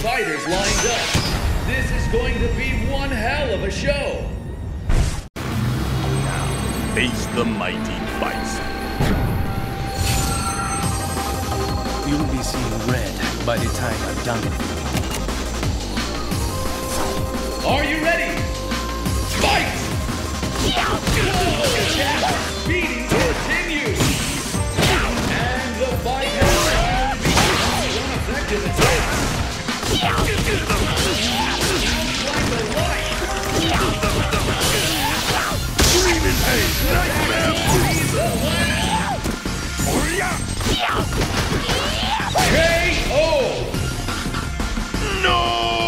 fighters lined up. This is going to be one hell of a show. Face the mighty Bison. You'll be seeing red by the time I'm done with you. Are you ready? Fight! Beating continues. And the fight has finally become unaffected attack. Like a light. Screaming pain, nightmare. KO! No!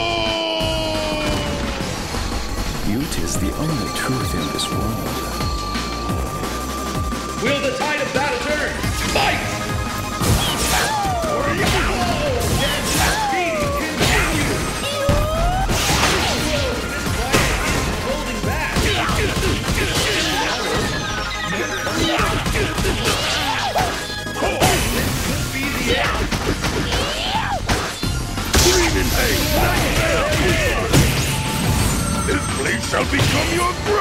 Youth is the only truth in this world. Will the tide of battle turn? Fight! Beating continues. This fight isn't holding back. This could be the end. Screaming pain, nightmare. This place shall become your grave.